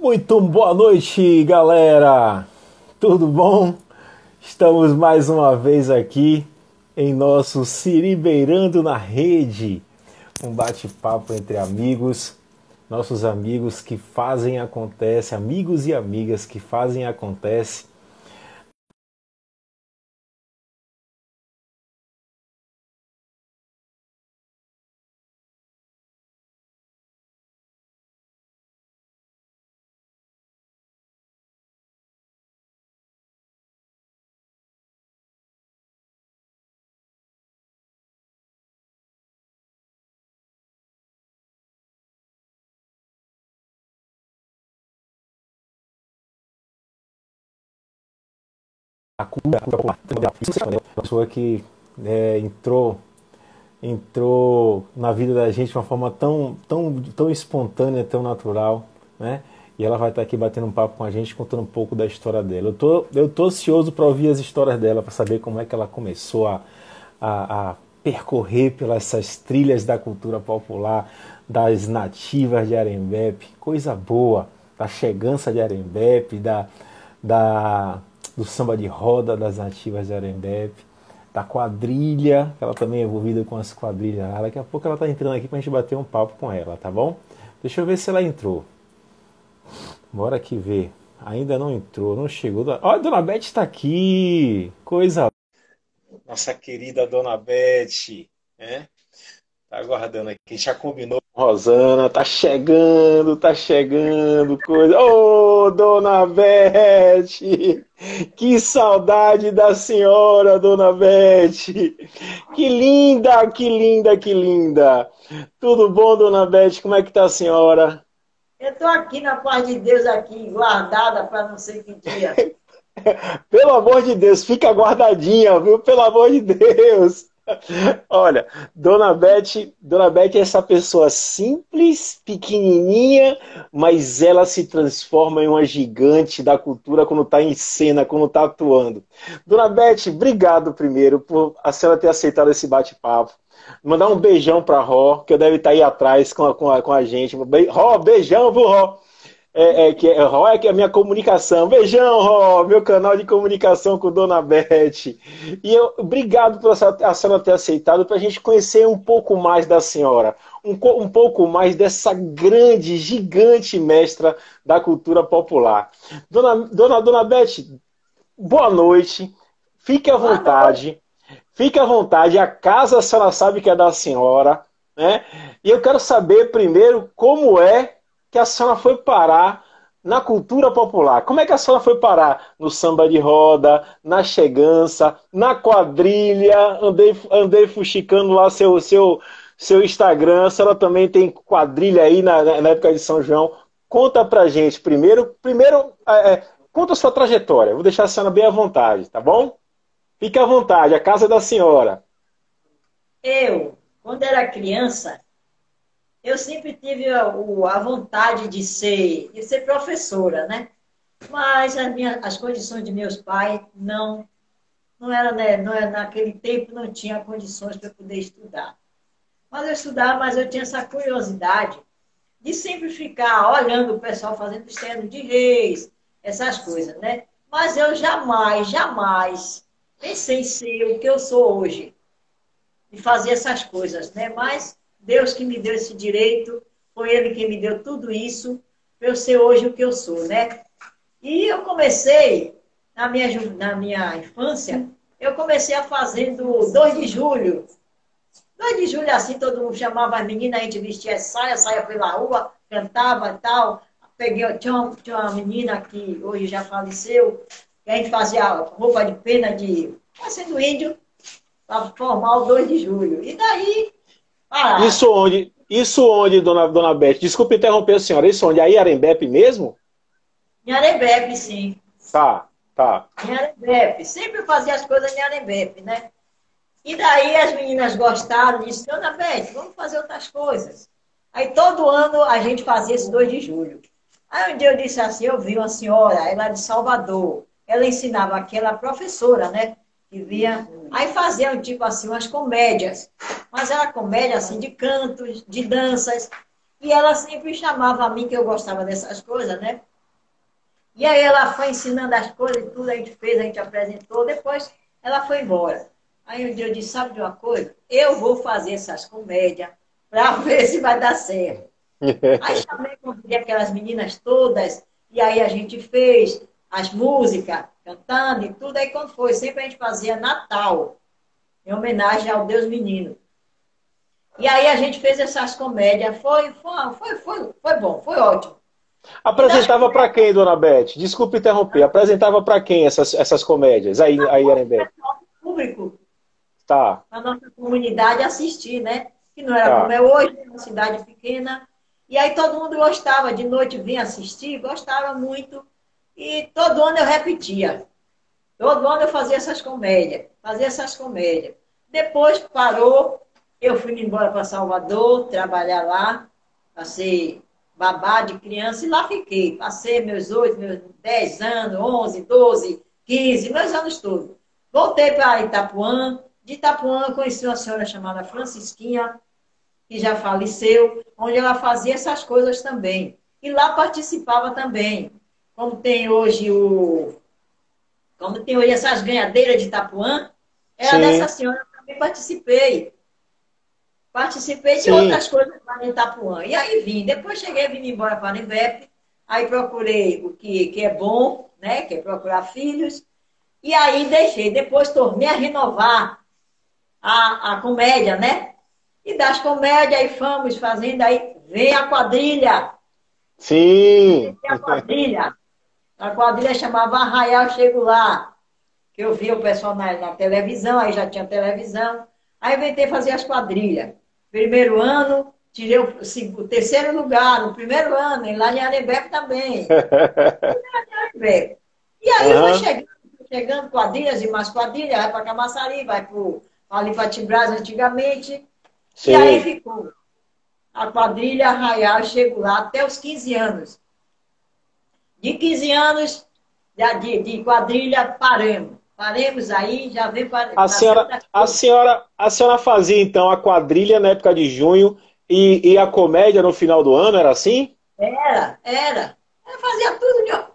Muito boa noite, galera! Tudo bom? Estamos mais uma vez aqui em nosso Siribeirando na Rede, um bate-papo entre amigos, nossos amigos que fazem acontece, amigos e amigas que fazem acontece. A cura popular, uma pessoa que entrou na vida da gente de uma forma tão espontânea, tão natural, né? E ela vai estar aqui batendo um papo com a gente, contando um pouco da história dela. Eu tô ansioso para ouvir as histórias dela, para saber como é que ela começou a percorrer pelas essas trilhas da cultura popular, das nativas de Arembepe, coisa boa, da chegança de Arembepe, da, do samba de roda das nativas de Arembepe, da quadrilha, que ela também é envolvida com as quadrilhas. Daqui a pouco ela tá entrando aqui pra gente bater um papo com ela, tá bom? Deixa eu ver se ela entrou. Bora aqui ver. Ainda não entrou, não chegou. Ó, a Dona Beth está aqui! Coisa. Nossa querida Dona Beth, né? Tá aguardando aqui, já combinou com Rosana, tá chegando, coisa. Ô, Dona Beth! Que saudade da senhora, Dona Beth! Que linda, que linda, que linda! Tudo bom, Dona Beth? Como é que tá a senhora? Eu estou aqui na paz de Deus, aqui, guardada para não sei que dia. Pelo amor de Deus, fica guardadinha, viu? Pelo amor de Deus! Olha, Dona Beth é essa pessoa simples, pequenininha, mas ela se transforma em uma gigante da cultura quando está em cena, quando está atuando. Dona Beth, obrigado primeiro por a senhora ter aceitado esse bate-papo. Mandar um beijão para Ró, que deve estar aí atrás com a gente. Ró, beijão, viu, Ró? Ró é que é a minha comunicação. Beijão, Ró, meu canal de comunicação com Dona Beth. Obrigado por a senhora ter aceitado para a gente conhecer um pouco mais da senhora, um pouco mais dessa grande, gigante mestra da cultura popular. Dona Beth, boa noite. Fique à Boa noite. vontade. Fique à vontade. A casa a senhora sabe que é da senhora, né? E eu quero saber primeiro como é que a senhora foi parar na cultura popular. Como é que a senhora foi parar no samba de roda, na chegança, na quadrilha? Andei fuxicando lá seu Instagram. A senhora também tem quadrilha aí na época de São João. Conta pra gente conta a sua trajetória. Vou deixar a senhora bem à vontade, tá bom? Fique à vontade, a casa é da senhora. Quando era criança, eu sempre tive a vontade de ser professora, né? Mas as condições de meus pais não era, né? Não era, naquele tempo não tinha condições para eu poder estudar. Mas eu estudava, mas eu tinha essa curiosidade de sempre ficar olhando o pessoal fazendo estendo de reis, essas coisas, né? Mas eu jamais pensei em ser o que eu sou hoje, de fazer essas coisas, né? Mas Deus que me deu esse direito, foi Ele que me deu tudo isso, para eu ser hoje o que eu sou, né? E eu comecei, na minha infância, eu comecei a fazendo 2 de julho. 2 de julho, assim, todo mundo chamava as meninas, a gente vestia saia pela rua, cantava e tal. Tinha uma menina que hoje já faleceu, que a gente fazia roupa de pena de, sendo índio, para formar o 2 de julho. E daí, ah, Isso onde, dona Beth? Desculpe interromper a senhora. Isso onde? Aí, Arembepe mesmo? em Arembepe, sim. Tá, tá. Em Arembepe. Sempre fazia as coisas em Arembepe, né? E daí as meninas gostaram e disseram, Dona Beth, vamos fazer outras coisas. Aí todo ano a gente fazia esse 2 de julho. Aí um dia eu disse assim, eu vi uma senhora, ela de Salvador, ela ensinava aquela professora, né? Que via, aí fazia um tipo assim, umas comédias. Mas era comédia assim de cantos, de danças. E ela sempre chamava a mim, que eu gostava dessas coisas, né? E aí ela foi ensinando as coisas, tudo a gente fez, a gente apresentou, depois ela foi embora. Aí um dia eu disse, sabe de uma coisa? Eu vou fazer essas comédias para ver se vai dar certo. Aí chamei, convidei aquelas meninas todas, e aí a gente fez as músicas, cantando e tudo. Aí quando foi, sempre a gente fazia Natal, em homenagem ao Deus Menino. E aí a gente fez essas comédias, foi bom, foi ótimo. E das Apresentava para comédias, quem, dona Beth? Desculpe interromper. Apresentava para quem essas comédias? Aí em Arembé. o público, Tá, a nossa comunidade assistir, né? Que não era como tá. é hoje, uma cidade pequena. E aí todo mundo gostava, de noite vinha assistir, gostava muito. E todo ano eu repetia. Todo ano eu fazia essas comédias, fazia essas comédias. Depois parou, eu fui embora para Salvador, trabalhar lá, passei babá de criança e lá fiquei. Passei meus 8, meus 10 anos, 11, 12, 15, meus anos todos. Voltei para Itapuã. De Itapuã eu conheci uma senhora chamada Francisquinha, que já faleceu, onde ela fazia essas coisas também. E lá participava também. Como tem hoje como tem hoje essas ganhadeiras de Itapuã, era dessa Sim, senhora que eu também participei. Participei de sim. outras coisas lá em Itapuã. E aí vim. Depois cheguei, vim embora para Nivep. Aí procurei o que é bom, né? Que é procurar filhos. E aí deixei. Depois tornei a renovar a comédia, né? E das comédias aí fomos fazendo, aí vem a quadrilha. Sim. Vem a quadrilha. A quadrilha chamava Arraial Chego Lá, que eu via o pessoal na televisão, aí já tinha televisão. Aí inventei fazer as quadrilhas. Primeiro ano, tirei o terceiro lugar, no primeiro ano, e lá em Arebepe também. Arebepe. E aí Aham, foi chegando quadrilhas e mais quadrilhas, vai para Camaçari, vai ali para Timbras antigamente. E aí sei. ficou a quadrilha Arraial, chego lá até os 15 anos. De 15 anos de quadrilha, paramos. Paremos aí, já vem para A ser senhora, outra a coisa. senhora, a senhora fazia então a quadrilha na época de junho e a comédia no final do ano, era assim? Era. Eu fazia tudo de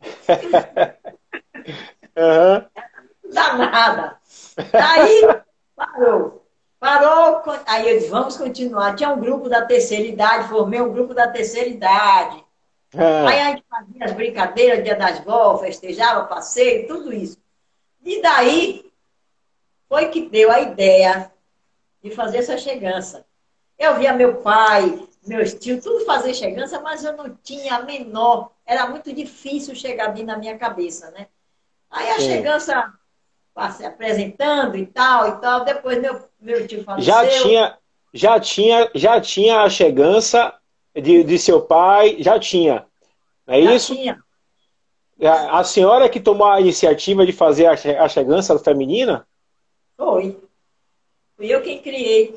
Aham. danada. Aí parou. Parou, aí eu disse, vamos continuar. Tinha um grupo da terceira idade, formei um grupo da terceira idade. Aí Ah, a gente fazia as brincadeiras, Dia das Vós, festejava, passeio, tudo isso. E daí foi que deu a ideia de fazer essa chegança. Eu via meu pai, meus tios, tudo fazer chegança, mas eu não tinha a menor. Era muito difícil chegar ali na minha cabeça, né? Aí a sim. chegança se apresentando e tal. Depois meu tio Já faleceu, tinha, já tinha a chegança de seu pai, já tinha. Não é já isso? tinha. A senhora que tomou a iniciativa de fazer a chegança feminina? Foi. Fui eu quem criei.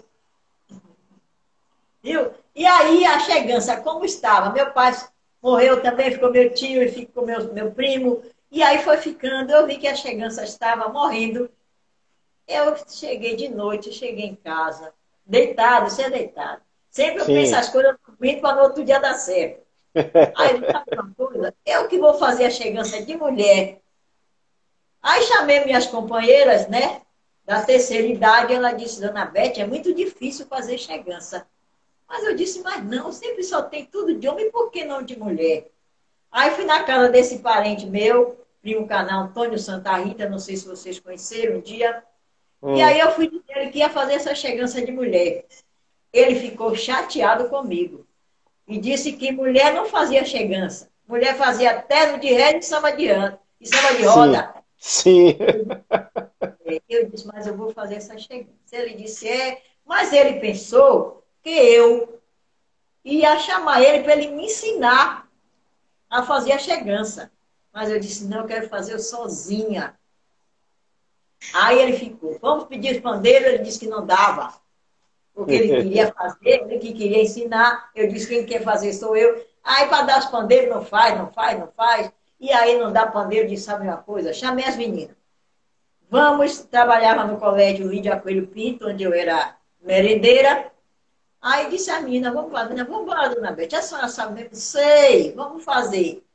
Viu? E aí a chegança, como estava? Meu pai morreu também, ficou meu tio e ficou meu primo. E aí foi ficando, eu vi que a chegança estava morrendo. Eu cheguei de noite, cheguei em casa, deitado, você é deitado. Sempre eu penso Sim. as coisas comigo para no outro dia dar certo. Aí eu disse, sabe uma coisa? Eu que vou fazer a chegança de mulher. Aí chamei minhas companheiras, né? Da terceira idade, ela disse, Dona Beth, é muito difícil fazer chegança. Mas eu disse, mas não, sempre só tem tudo de homem, por que não de mulher? Aí fui na casa desse parente meu, primo canal Antônio Santa Rita, não sei se vocês conheceram um dia. E Hum, aí eu fui dizer ele que ia fazer essa chegança de mulher. Ele ficou chateado comigo e disse que mulher não fazia chegança. Mulher fazia terno de ré e samba de sim. roda. Sim. Eu disse, mas eu vou fazer essa chegança. Ele disse, mas ele pensou que eu ia chamar ele para ele me ensinar a fazer a chegança. Mas eu disse, não, eu quero fazer eu sozinha. Aí ele ficou, vamos pedir os pandeiros, ele disse que não dava. Porque ele queria fazer, ele que queria ensinar. Eu disse, quem quer fazer sou eu. Aí, para dar os pandeiros, não faz. E aí, não dá pandeiro, disse, sabe uma coisa? Chamei as meninas. Vamos, trabalhava no colégio Lídia Coelho Pinto, onde eu era merendeira. Aí disse a menina, vamos lá, menina, vamos embora, dona Beth. A senhora sabe mesmo? Sei, vamos fazer.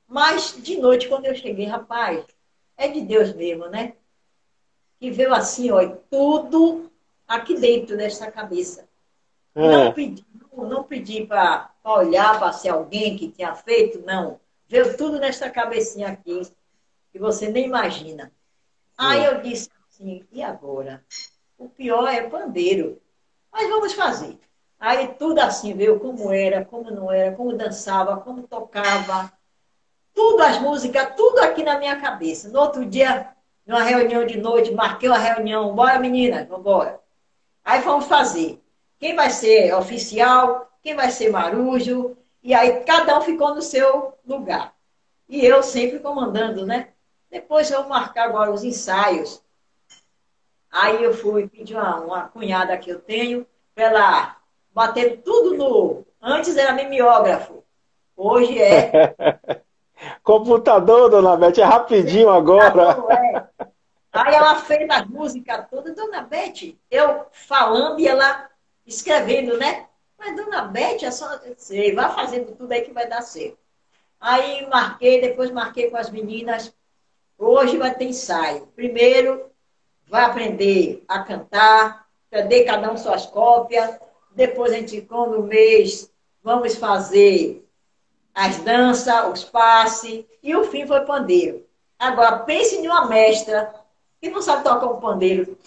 Mas de noite, quando eu cheguei, rapaz, é de Deus mesmo, né? Que veio assim, ó, tudo aqui dentro dessa cabeça. Não Ah, pedi, não pedi para olhar para ser alguém que tinha feito, não. Veio tudo nessa cabecinha aqui, que você nem imagina. Aí hum. eu disse assim, e agora? O pior é pandeiro. Mas vamos fazer. Aí tudo assim veio como era, como não era, como dançava, como tocava, tudo as músicas, tudo aqui na minha cabeça. No outro dia, numa reunião de noite, marquei uma reunião, bora meninas, vamos embora. Aí vamos fazer. Quem vai ser oficial, quem vai ser marujo, e aí cada um ficou no seu lugar. E eu sempre comandando, né? Depois eu vou marcar agora os ensaios. Aí eu fui pedir uma cunhada que eu tenho para ela bater tudo no. Antes era mimeógrafo, hoje é Computador, dona Beth, é rapidinho agora. computador, é. Aí ela fez as músicas todas, Dona Beth, eu falando e ela escrevendo, né? Mas Dona Beth, é só sei, vai fazendo tudo aí que vai dar certo. Aí marquei, depois marquei com as meninas. Hoje vai ter ensaio. Primeiro vai aprender a cantar, aprender cada um suas cópias. Depois a gente, quando o mês, vamos fazer as danças, os passes, e o fim foi pandeiro. Agora, pense em uma mestra que não sabe tocar um pandeiro.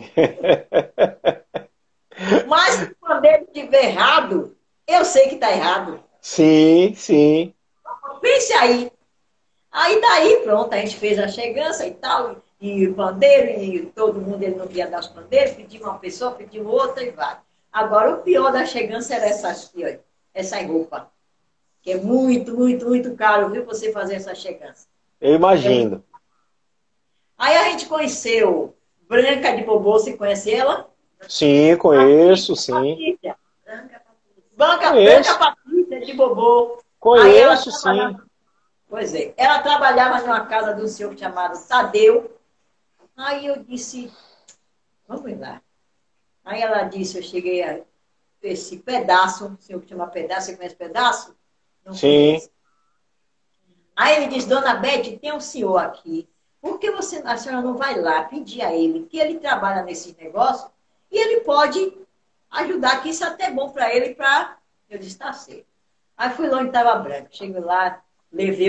Mas se o pandeiro estiver errado, eu sei que está errado. Sim, sim. Pense aí. Aí daí, pronto, a gente fez a chegança e tal, e o pandeiro, e todo mundo, ele não queria dar os pandeiros, pediu uma pessoa, pediu outra e vai. Agora, o pior da chegança era essa roupa, que é muito, muito, muito caro, viu, você fazer essa chegança. Eu É muito... imagino. Aí a gente conheceu Branca de Bobô, você conhece ela? Sim, conheço, sim. Patrícia. Branca Conheço, Patrícia de Bobô. Aí ela conheço, sim. trabalhava, pois é, ela trabalhava numa casa de um senhor chamado Tadeu. Aí eu disse, vamos lá. Aí ela disse, eu cheguei a esse pedaço, o senhor que chama pedaço, você conhece pedaço? Não Sim. conhece. Aí ele diz, Dona Beth, tem um senhor aqui. Por que a senhora não vai lá pedir a ele, que ele trabalha nesse negócio e ele pode ajudar, que isso é até bom para ele, para... Eu disse, tá certo. Aí fui lá onde estava branco. Cheguei lá, levei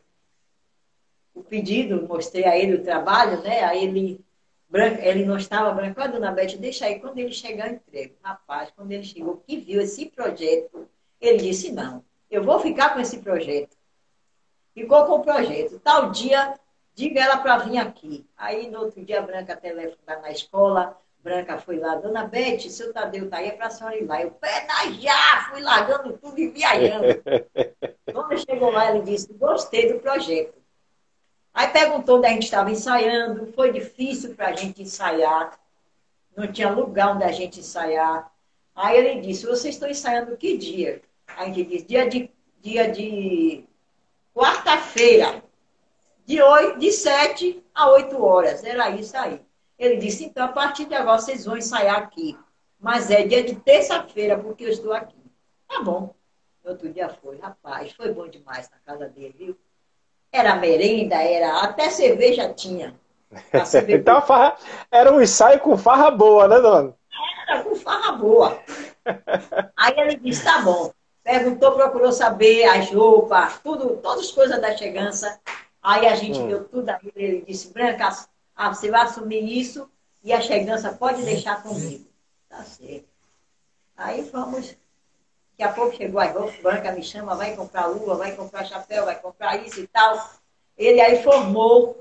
o pedido, mostrei a ele o trabalho, né? Aí ele não estava branco. Ah, Dona Beth, deixa aí. Quando ele chegar, eu entrego. Rapaz, quando ele chegou, que viu esse projeto, ele disse, não, eu vou ficar com esse projeto. Ficou com o projeto. Tal dia, diga ela para vir aqui. Aí, no outro dia, a Branca telefonou na escola. Branca foi lá. Dona Beth, seu Tadeu está aí, é para a senhora ir lá. Eu, pé na já, fui largando tudo e viajando. Quando chegou lá, ele disse, gostei do projeto. Aí perguntou onde a gente estava ensaiando. Foi difícil para a gente ensaiar. Não tinha lugar onde a gente ensaiar. Aí ele disse, vocês estão ensaiando que dia? A gente disse, dia de quarta-feira, de 7 a 8 horas. Era isso aí. Ele disse, então, a partir de agora vocês vão ensaiar aqui. Mas é dia de terça-feira, porque eu estou aqui. Tá bom. No outro dia foi. Rapaz, foi bom demais na casa dele, viu? Era merenda, era até cerveja tinha. A cerveja Então, era um ensaio com farra boa, né, dona? era com farra boa. Aí ele disse, tá bom. Perguntou, procurou saber as roupas, tudo, todas as coisas da chegança. Aí a gente Hum. deu tudo a ele. Ele disse, Branca, você vai assumir isso e a chegança pode deixar comigo. Tá certo. Aí vamos. Daqui a pouco chegou a roupa, Branca me chama, vai comprar luva, vai comprar chapéu, vai comprar isso e tal. Ele aí formou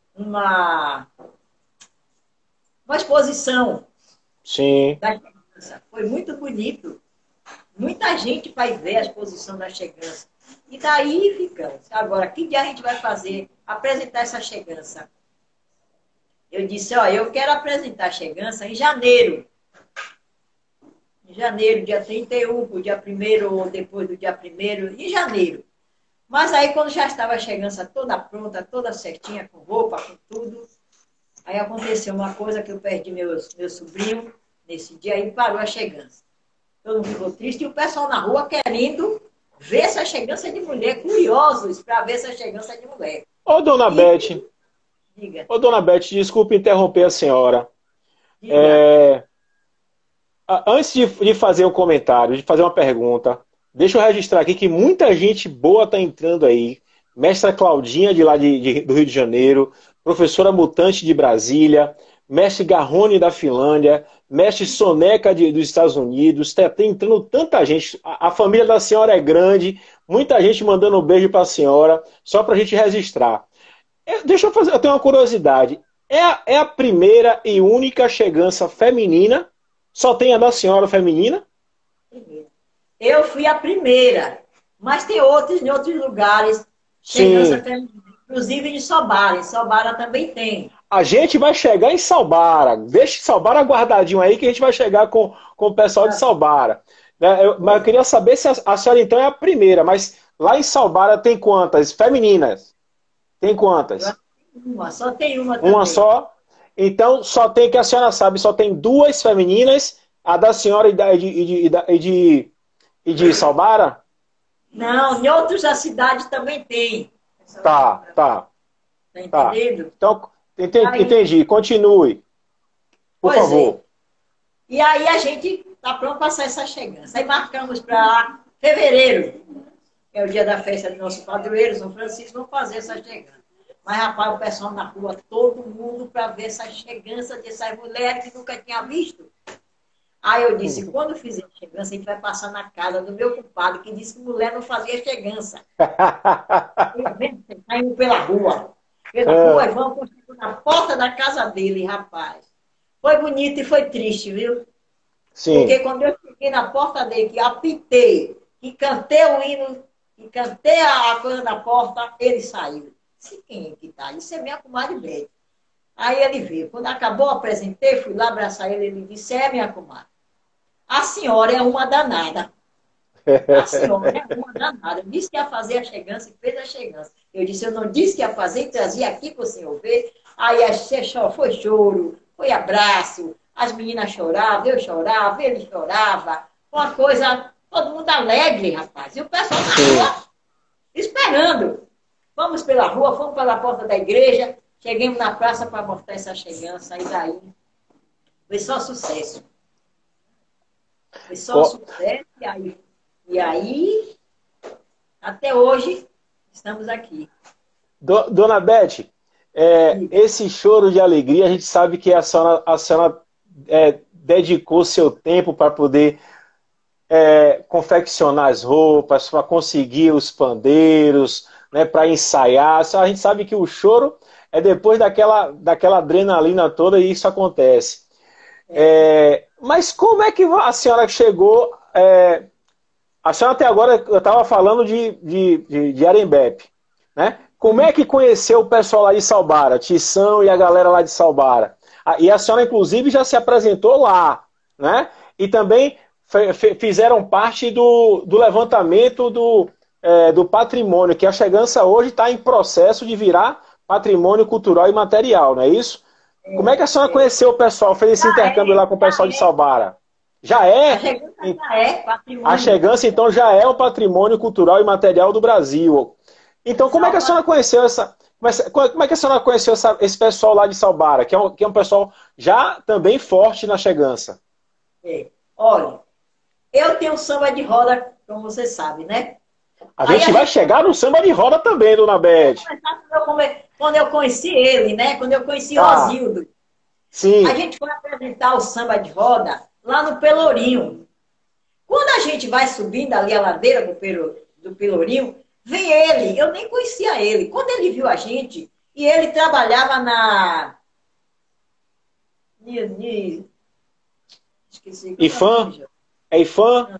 uma exposição Sim. da chegança. Foi muito bonito. Muita gente vai ver a exposição da chegança. E daí ficamos. Agora, que dia a gente vai fazer? Apresentar essa chegança. Eu disse, ó, eu quero apresentar a chegança em janeiro. Em janeiro, dia 31, o dia 1º, ou depois do dia 1º, em janeiro. Mas aí, quando já estava a chegança toda pronta, toda certinha, com roupa, com tudo, aí aconteceu uma coisa que eu perdi meu sobrinho nesse dia, aí parou a chegança. Todo mundo ficou triste e o pessoal na rua querendo ver essa chegança de mulher, curiosos para ver essa chegança de mulher. Ô, dona E, Beth, diga, ô, dona Beth, desculpe interromper a senhora. diga. É, antes de fazer um comentário, de fazer uma pergunta, deixa eu registrar aqui que muita gente boa está entrando aí. Mestra Claudinha, de lá do Rio de Janeiro, professora Mutante de Brasília, mestre Garrone da Finlândia, mestre Soneca dos Estados Unidos. Está entrando tanta gente. A família da senhora é grande, muita gente mandando um beijo para a senhora, só para a gente registrar. Deixa eu fazer, eu tenho uma curiosidade. É a primeira e única chegança feminina? Só tem a da senhora feminina? Eu fui a primeira, mas tem outros em outros lugares, chegança Sim. feminina, inclusive em Sobara. Em Sobara também tem. A gente vai chegar em Salbara. Deixa Salbara guardadinho aí que a gente vai chegar com o pessoal de Salbara. Né? Mas eu queria saber se a senhora então é a primeira, mas lá em Salbara tem quantas? Femininas? Tem quantas? Só tem uma Uma também. só? Então só tem, que a senhora sabe, só tem duas femininas, a da senhora e de Salbara? Não, em outras da cidade também tem. Tá, tá, Tá tá. entendendo? Então, Aí, entendi. Continue, por pois é. favor. E aí a gente tá pronto para passar essa chegança. Aí marcamos para fevereiro, que é o dia da festa do nosso padroeiro, São Francisco, vamos fazer essa chegança. Mas, rapaz, o pessoal na rua, todo mundo para ver essa chegança dessas mulheres que nunca tinha visto. Aí eu disse, quando fizer chegança, a gente vai passar na casa do meu compadre, que disse que mulher não fazia chegança. Saímos pela rua. Pela rua, e vamos na porta da casa dele, rapaz. Foi bonito e foi triste, viu? Sim. Porque quando eu cheguei na porta dele, que apitei, que cantei o hino, que cantei a coisa da porta, ele saiu. Disse, quem é que tá? Isso é minha comadre Bete. Aí ele veio. Quando acabou, apresentei, fui lá abraçar ele, ele disse, é minha comadre. A senhora é uma danada. A senhora é uma danada. Eu disse que ia fazer a chegança e fez a chegança. Eu disse, eu não disse que ia fazer e trazia aqui para o senhor ver. Aí foi choro, foi abraço, as meninas choravam, eu chorava, ele chorava. Uma coisa, todo mundo alegre, rapaz. E o pessoal na rua esperando. Fomos pela rua, fomos pela porta da igreja, chegamos na praça para mostrar essa chegança. E daí foi só sucesso. Foi só sucesso e aí, até hoje, estamos aqui. Dona Beth, esse choro de alegria, a gente sabe que a senhora dedicou seu tempo para poder confeccionar as roupas, para conseguir os pandeiros, né, para ensaiar. A gente sabe que o choro é depois daquela adrenalina toda e isso acontece. Mas como é que a senhora chegou... a senhora até agora, eu estava falando de Arembepe, né? Como é que conheceu o pessoal lá de Salbara, Tição e a galera lá de Salbara? E a senhora, inclusive, já se apresentou lá, né? E também fizeram parte do levantamento do patrimônio, que a Chegança hoje está em processo de virar patrimônio cultural e material, não é isso? Como é que a senhora conheceu o pessoal, fez esse intercâmbio lá com o pessoal de Salbara? Já A é? chegança já é A patrimônio. Chegança, então, já é o patrimônio cultural e material do Brasil. Então, como é que a senhora conheceu como é que a senhora conheceu esse pessoal lá de Salbara, que é um pessoal já também forte na Chegança? Olha, eu tenho samba de roda, como você sabe, né? A gente vai chegar no samba de roda também, dona Beth. Quando eu conheci ele, né? Quando eu conheci Rosildo, Sim. a gente foi apresentar o samba de roda lá no Pelourinho. Quando a gente vai subindo ali a ladeira do Pelourinho, vem ele. Eu nem conhecia ele. Quando ele viu a gente, e ele trabalhava na... Esqueci. IFAM? É IFAM?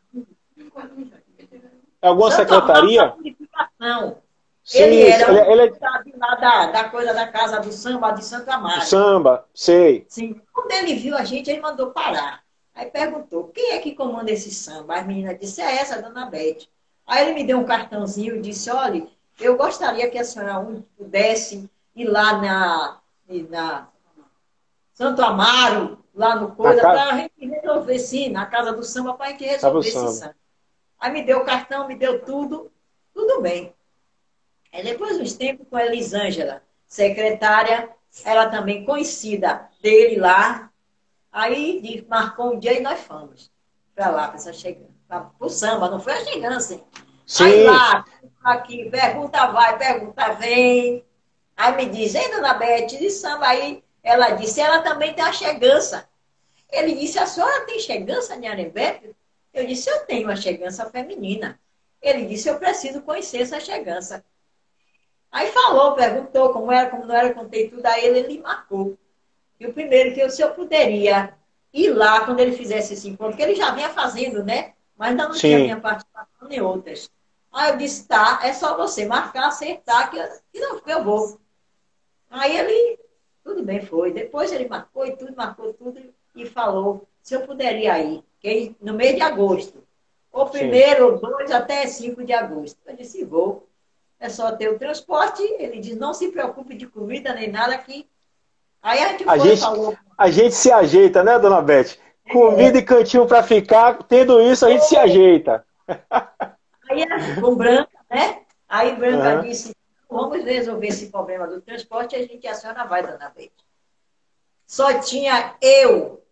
É alguma secretaria? Sim, ele era lá da coisa da casa do samba de Santo Amaro. Samba, sei. Sim. Quando ele viu a gente, ele mandou parar. Aí perguntou, quem é que comanda esse samba? As meninas disseram, é essa, dona Beth. Aí ele me deu um cartãozinho e disse, olha, eu gostaria que a senhora pudesse ir lá na Santo Amaro, lá no coisa, para a gente resolver, sim, na casa do samba, para a gente resolver esse samba. Aí me deu o cartão, me deu tudo, tudo bem. Aí depois de uns tempos com a Elisângela, secretária, ela também conhecida dele lá, aí marcou um dia e nós fomos para lá, para essa chegança, para o samba, não foi a chegança, hein? Aí Sim. lá, aqui, pergunta vai, pergunta vem. Aí me diz, ei, dona Beth, de samba aí. Ela disse, ela também tem a chegança. Ele disse, a senhora tem chegança de Arembepe? Eu disse, eu tenho uma chegança feminina. Ele disse, eu preciso conhecer essa chegança. Aí falou, perguntou como era, como não era, contei tudo a ele, ele marcou. E o primeiro, que eu, se eu poderia ir lá quando ele fizesse esse encontro, que ele já vinha fazendo, né? Mas ainda não tinha Sim. minha participação nem outras. Aí eu disse, tá, é só você marcar, acertar, que não, que eu vou. Aí ele, tudo bem, foi. Depois ele marcou tudo e falou se eu poderia ir, que no mês de agosto. Ou Sim. primeiro, ou 2 até 5 de agosto. Eu disse, vou. É só ter o transporte. Ele diz, não se preocupe de comida nem nada aqui. Aí a gente A foi, gente, falou. a gente se ajeita, né, dona Beth? Comida e É, cantinho para ficar, tendo isso a gente se ajeita. aí com Branca, né? Aí Branca Aham. disse, vamos resolver esse problema do transporte e a senhora vai, dona Beth. Só tinha eu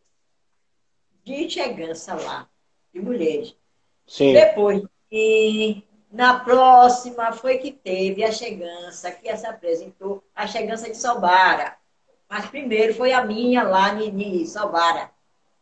de chegança lá, de mulheres. Sim. Depois, e na próxima foi que teve a chegança, que se apresentou, a chegança de Salbara. Mas primeiro foi a minha lá em Salbara.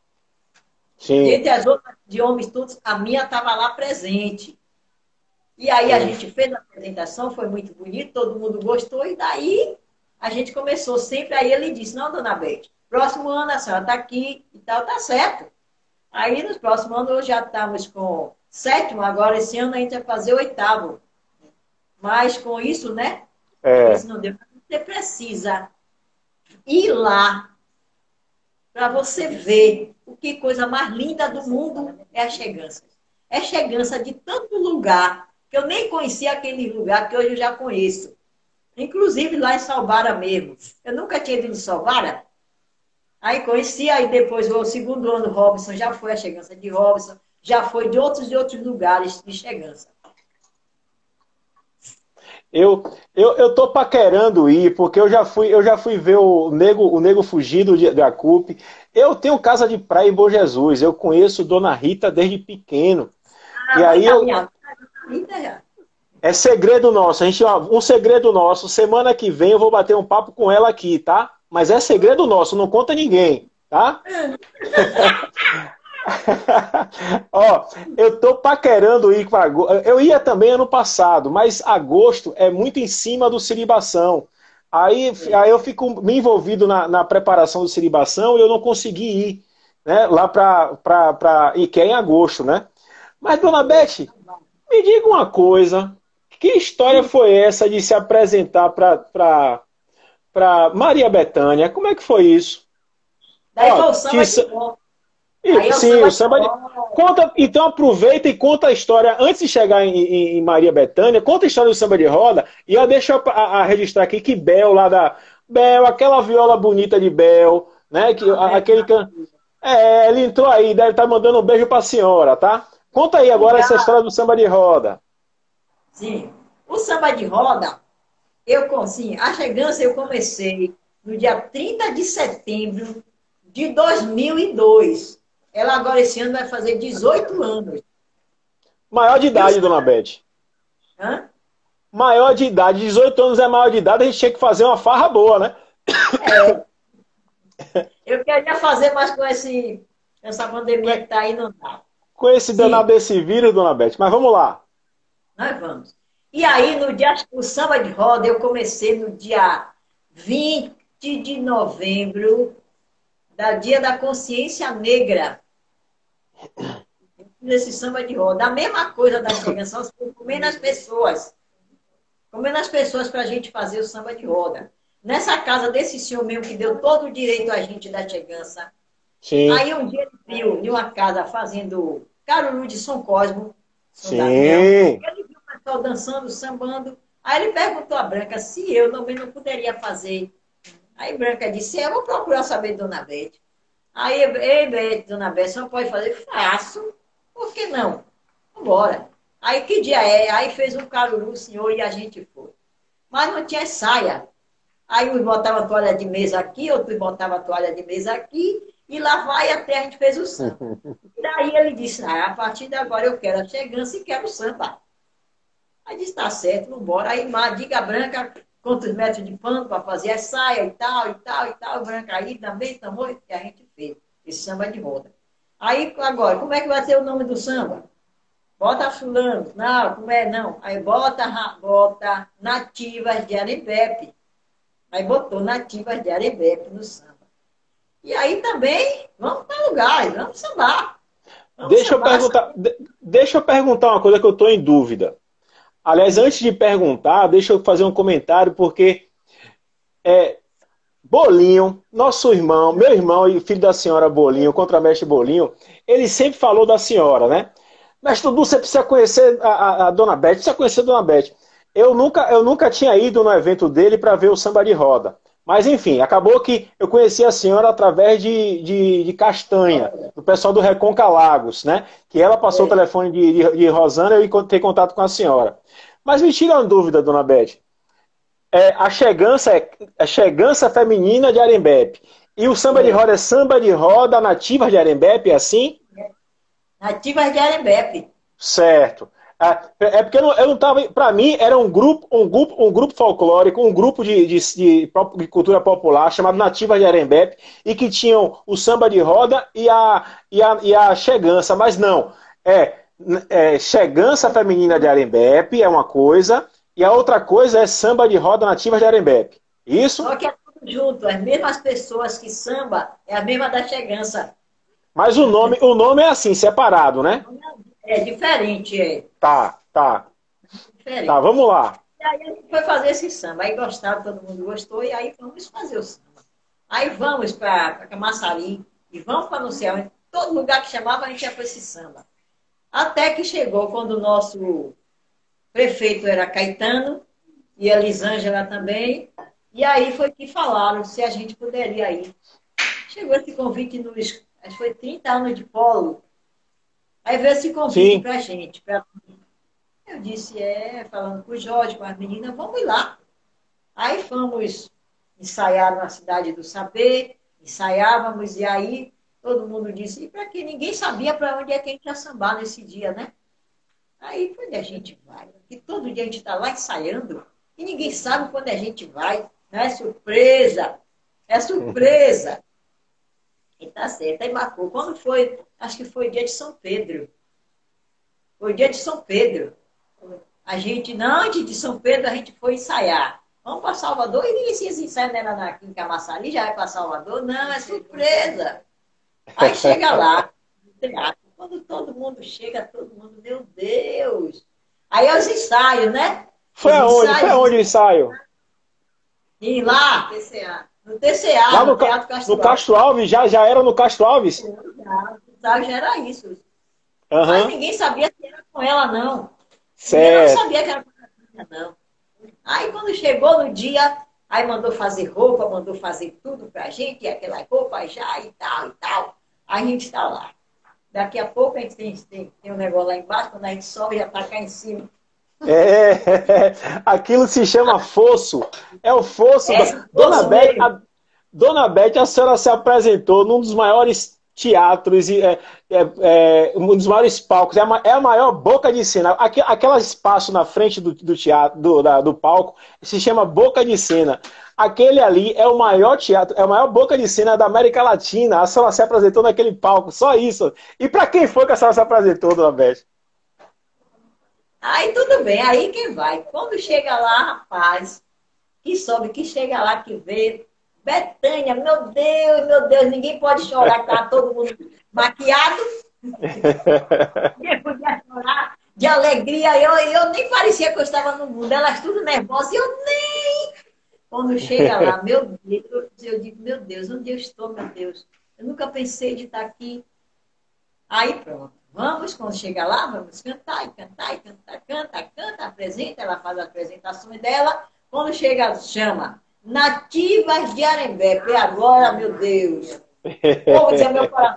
Sim. Dentre as outras de homens todos, a minha estava lá presente. E aí a Sim. gente fez a apresentação, foi muito bonito, todo mundo gostou, e daí a gente começou sempre. Aí ele disse, não, dona Beth, próximo ano a senhora está aqui e tal, tá certo. Aí, nos próximos anos, já estamos com sétimo, agora esse ano a gente vai fazer oitavo. Mas com isso, né? Eu É. disse, não deu. Você precisa ir lá para você ver o que coisa mais linda do mundo é a chegança. É chegança de tanto lugar, que eu nem conhecia aquele lugar, que hoje eu já conheço. Inclusive lá em Salvara mesmo. Eu nunca tinha ido em Salvara. Aí conheci, aí depois o segundo ano Robson já foi a chegança de Robson, já foi de outros lugares de chegança. Eu tô paquerando ir, porque eu já fui ver o Nego Fugido da CUP. Eu tenho casa de praia em Bom Jesus, eu conheço Dona Rita desde pequeno. A E mãe aí da minha vida já. é segredo nosso, a gente, ó, um segredo nosso. Semana que vem eu vou bater um papo com ela aqui, tá? Mas é segredo nosso, não conta ninguém, tá? Ó, eu tô paquerando ir para agosto. Eu ia também ano passado, mas agosto é muito em cima do Siribação. Aí eu fico me envolvido na preparação do Siribação e eu não consegui ir, né, lá e que é em agosto, né? Mas, dona Beth, me diga uma coisa. Que história foi essa de se apresentar para Maria Bethânia? Como é que foi isso? Daí Ó, foi o samba de roda. Aí é o sim, o samba de samba de... roda. Conta, então aproveita e conta a história, antes de chegar em Maria Bethânia, conta a história do samba de roda, e eu deixo a registrar aqui que Bel, lá da... Bel, aquela viola bonita de Bel, né? Ah, Beto Maravilha. Ele entrou aí, deve estar mandando um beijo para a senhora, tá? Conta aí agora essa Obrigada. história do samba de roda. Sim. O samba de roda, sim, a chegança eu comecei no dia 30 de setembro de 2002. Ela agora esse ano vai fazer 18 anos. Maior de E o idade, dona samba... Beth. Hã? Maior de idade, 18 anos é maior de idade, a gente tinha que fazer uma farra boa, né? É, eu queria fazer, mas com essa pandemia que está aí, não dá. Com esse danado Sim, desse vírus, dona Beth. Mas vamos lá. nós vamos. E aí, no dia, o samba de roda, eu comecei no dia 20 de novembro, da Dia da Consciência Negra, nesse samba de roda. A mesma coisa da chegação, comendo as pessoas para a gente fazer o samba de roda. Nessa casa desse senhor mesmo que deu todo o direito a gente da chegança. Sim, Aí um dia ele viu em uma casa fazendo Caruru de São Cosmo, São Damião. sim. Ele viu o pessoal dançando, sambando. Aí ele perguntou a Branca se eu também não poderia fazer. Aí Branca disse, eu vou procurar saber de Dona Beth. Aí, ei, Beth, Dona Beth, você não pode fazer? Faço. Por que não? embora. Aí que dia é? Aí fez um caruru, o senhor, e a gente foi. Mas não tinha saia. Aí uns botavam a toalha de mesa aqui, outros botavam a toalha de mesa aqui, e lá vai até a gente fez o samba. E daí ele disse, a partir de agora eu quero a chegança e quero o samba. Aí disse, tá certo, vamos embora. Aí Diga Branca, quantos metros de pano para fazer a saia e tal, e tal, e tal. Branca aí também, tamanho que a gente fez, esse samba de roda. Aí, agora, como é que vai ser o nome do samba? Bota fulano. Não, como é não? Aí bota Nativas de Arembepe. Aí botou Nativas de Arembepe no samba. E aí também, vamos para lugar, vamos sambar. Vamos sambar. Deixa eu perguntar uma coisa que eu estou em dúvida. Aliás, antes de perguntar, deixa eu fazer um comentário, porque Bolinho, nosso irmão, meu irmão e filho da senhora Bolinho, contramestre Bolinho, ele sempre falou da senhora, né? Mestre Dudu, você precisa conhecer a Dona Beth, precisa conhecer a Dona Beth. Eu nunca tinha ido no evento dele para ver o samba de roda. Mas, enfim, acabou que eu conheci a senhora através de Castanha, do pessoal do Reconca Lagos, né? Que ela passou o telefone de Rosana e eu ter contato com a senhora. Mas me tira uma dúvida, Dona Beth. A chegança feminina de Arembepe. E o samba de roda é samba de roda nativa de Arembepe, é assim? Nativas de Arembepe. Certo. É porque eu não tava. Para mim, era um grupo folclórico, um grupo de cultura popular chamado Nativas de Arembepe, e que tinham o samba de roda e a chegança, mas não. Chegança feminina de Arembepe é uma coisa, e a outra coisa é samba de roda Nativas de Arembepe. Isso? Só que é tudo junto, as mesmas pessoas que samba, é a mesma da chegança. Mas o nome é assim, separado, né? É diferente, é. Tá. Diferente. Tá, vamos lá. E aí a gente foi fazer esse samba. Aí gostaram, todo mundo gostou, e aí vamos fazer o samba. Aí vamos para Camaçari, e vamos para não sei onde. Todo lugar que chamava, a gente ia para esse samba. Até que chegou quando o nosso prefeito era Caetano, e a Elisângela também. E aí foi que falaram se a gente poderia ir. Chegou esse convite nos... Acho que foi 30 anos de polo. Aí veio esse convite para a gente. Eu disse, falando com o Jorge, com as meninas, vamos ir lá. Aí fomos ensaiar na Cidade do Saber, ensaiávamos, e aí todo mundo disse, e para que ninguém sabia para onde é que a gente ia sambar nesse dia, né? Aí, quando a gente vai, e todo dia a gente está lá ensaiando, e ninguém sabe quando a gente vai, não é surpresa, é surpresa. E tá certo, aí marcou. Quando foi, acho que foi dia de São Pedro. Foi dia de São Pedro. A gente, não, antes de São Pedro, a gente foi ensaiar. Vamos para Salvador, e esses ensaios não era aqui em Camaçari, já é para Salvador? Não, é surpresa. Aí chega lá, no teatro. Quando todo mundo chega, todo mundo, meu Deus. Aí é os ensaios, né? Foi aonde o ensaio? E lá, no TCA, Lá no Teatro Castro Alves. No Castro Alves? Já era no Castro Alves? O ensaio já era isso. Uhum. Mas ninguém sabia que era com ela, não. Certo. Eu não sabia que era com ela, não. Aí quando chegou no dia, aí mandou fazer roupa, mandou fazer tudo pra gente, e aquela roupa já e tal e tal. Aí a gente está lá. Daqui a pouco a gente tem um negócio lá embaixo, quando a gente sobe, já está cá em cima. Aquilo se chama fosso. É o fosso. Dona Beth, a senhora se apresentou num dos maiores teatros, um dos maiores palcos. É a maior boca de cena. Aquele espaço na frente do teatro, do palco, se chama boca de cena. Aquele ali é o maior teatro, é a maior boca de cena da América Latina. A senhora se apresentou naquele palco, só isso. E para quem foi que a senhora se apresentou, Dona Beth? Aí tudo bem, aí quem vai? Quando chega lá, rapaz, que sobe, que chega lá, que vê, Betânia, meu Deus, ninguém pode chorar, que tá todo mundo maquiado. Ninguém podia chorar de alegria. Eu nem parecia que eu estava no mundo, elas tudo nervosas, e eu nem... Quando chega lá, meu Deus, eu digo, meu Deus, onde eu estou, meu Deus? Eu nunca pensei de estar aqui. Aí pronto. Vamos, quando chegar lá, vamos cantar, e cantar, e cantar, canta, apresenta, ela faz as apresentações dela. Quando chega, chama Nativas de Arembepe. E agora, meu Deus, vou dizer, meu coração vai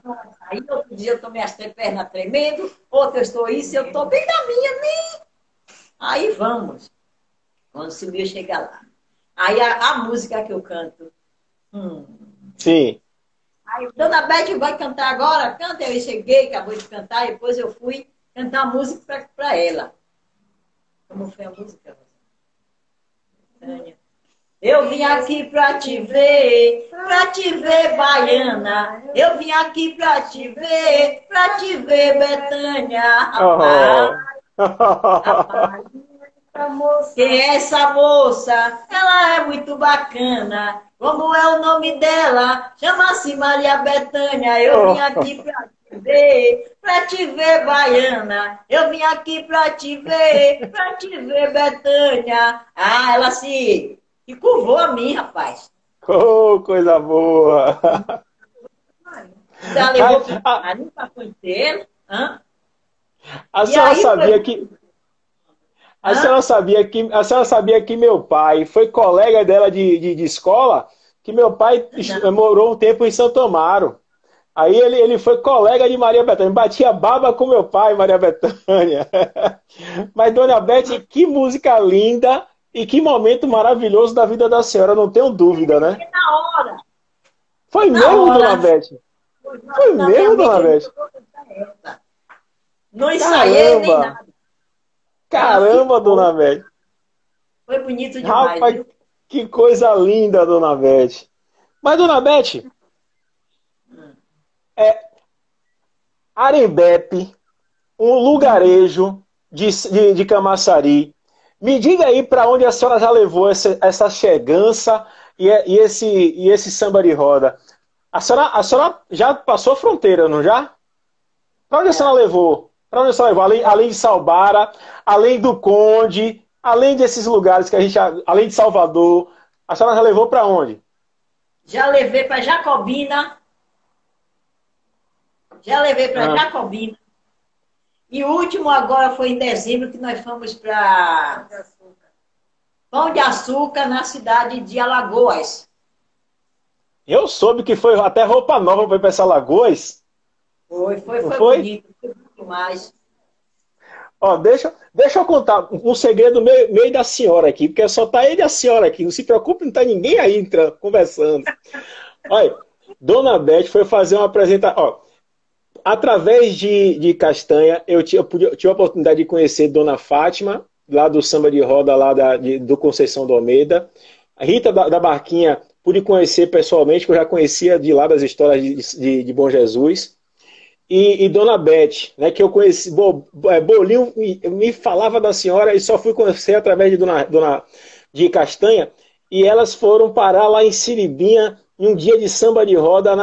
Aí outro dia eu estou minhas pernas tremendo, outro eu estou isso, eu estou bem na minha, nem. Aí vamos, quando se eu chegar lá. Aí a música que eu canto. Hum. Sim. Aí, Dona Beth vai cantar agora? Canta. Eu cheguei, acabou de cantar, depois eu fui cantar a música para ela. Como foi a música? Tânia. Eu vim aqui pra te ver, baiana. Eu vim aqui pra te ver, Betânia. Rapaz, Oh. rapaz. Quem é essa moça? Ela é muito bacana. Como é o nome dela? Chama-se Maria Bethânia. Eu vim aqui pra te ver, baiana. Eu vim aqui pra te ver, Bethânia. Ah, ela se curvou a mim, rapaz. Oh, coisa boa! Ainda Mas, levou pro carinho pra conhecer. Hã? a E senhora aí sabia foi. que Hã? a senhora sabia que meu pai foi colega dela de escola, que meu pai Não. morou um tempo em Santo Amaro. Aí ele foi colega de Maria Bethânia, batia baba com meu pai, Maria Bethânia. Mas, dona Beth, que música linda e que momento maravilhoso da vida da senhora, não tenho dúvida, né? E na hora, Foi na mesmo, dona hora, Beth? Foi na minha mesmo, mente, dona eu Beth? disse, eu vou cantar essa. Não ensaiei nem Caramba! nada. Ela Caramba, dona ficou. Beth! Foi bonito demais, Rapaz, viu? que coisa linda, dona Beth! Mas, dona Beth, Arembepe, um lugarejo de Camaçari. Me diga aí para onde a senhora já levou essa chegança e esse samba de roda. A senhora já passou a fronteira, não já? Para onde a senhora Já. levou? Para onde a senhora levou? Além de Salbara, além do Conde, além desses lugares que a gente. Além de Salvador, a senhora já levou para onde? Já levei para Jacobina. Já levei para Ah, Jacobina. E o último agora foi em dezembro que nós fomos para Pão de Açúcar, na cidade de Alagoas. eu soube que foi até roupa nova para ir para essa Lagoas, não Foi foi? bonito, foi muito mais. Ó, deixa eu contar um segredo meu e da senhora aqui, porque só tá ele e a senhora aqui. Não se preocupe, não tá ninguém aí conversando. Olha, Dona Beth foi fazer uma apresentação. Ó, através de Castanha, tive a oportunidade de conhecer Dona Fátima, lá do Samba de Roda, lá do Conceição do Almeida. A Rita da Barquinha, pude conhecer pessoalmente, que eu já conhecia de lá das histórias de Bom Jesus. E Dona Beth, né, que eu conheci, Bolinho me falava da senhora e só fui conhecer através de Dona de Castanha, e elas foram parar lá em Siribinha, em um dia de samba de roda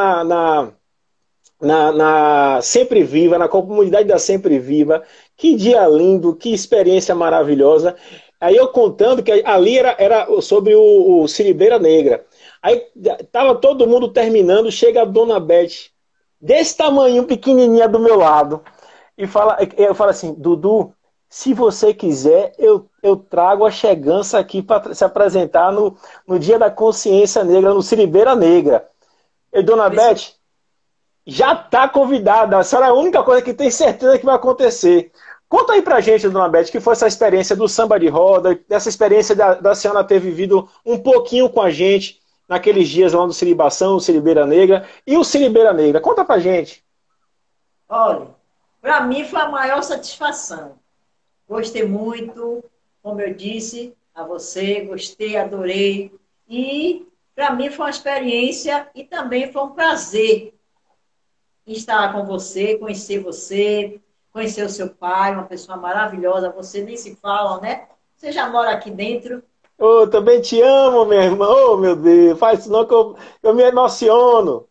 na Sempre Viva, na comunidade da Sempre Viva. Que dia lindo, que experiência maravilhosa. Aí eu contando que ali era sobre o Siribeira Negra. Aí tava todo mundo terminando, chega a Dona Beth, desse tamanho, pequenininha do meu lado, e eu falo assim, Dudu, se você quiser, eu trago a chegança aqui para se apresentar no Dia da Consciência Negra, no Siribeira Negra. E Dona Foi sim. Beth, já está convidada. A senhora é a única coisa que tem certeza que vai acontecer. Conta aí pra gente, Dona Beth, que foi essa experiência do samba de roda, dessa experiência da senhora ter vivido um pouquinho com a gente naqueles dias lá no Siribação, o Siribeira Negra e o Siribeira Negra. Conta pra gente. Olha, para mim foi a maior satisfação. Gostei muito, como eu disse a você, gostei, adorei. E para mim foi uma experiência e também foi um prazer estar com você, conhecer o seu pai, uma pessoa maravilhosa. Você nem se fala, né? Você já mora aqui dentro. Ô, também te amo, minha irmã. Ô, meu Deus, faz isso não que eu me emociono.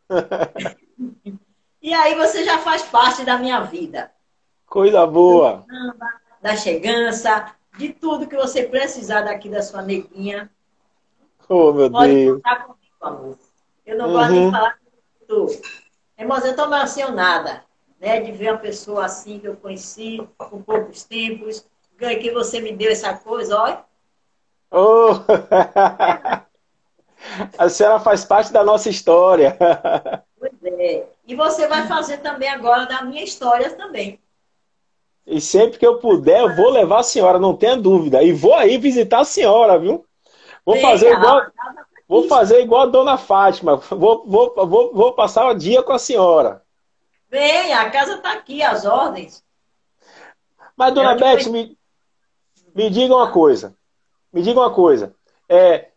E aí você já faz parte da minha vida. Coisa Do boa. samba, da chegança, de tudo que você precisar daqui da sua neguinha. Oh, meu Pode Deus. contar comigo, amor. Eu não gosto nem de Uhum. falar muito. Irmãos, eu estou emocionada, né, de ver uma pessoa assim que eu conheci com poucos tempos, que você me deu essa coisa, olha. Oh. A senhora faz parte da nossa história. Pois é. E você vai fazer também agora da minha história também. E sempre que eu puder, eu vou levar a senhora, não tenha dúvida. E vou aí visitar a senhora, viu? Vou fazer Venha, igual, a casa está vou aqui. fazer igual a dona Fátima. Vou passar o dia com a senhora. Venha, a casa está aqui, as ordens. Mas, É dona onde Beth, foi. me diga uma coisa. Me diga uma coisa. É,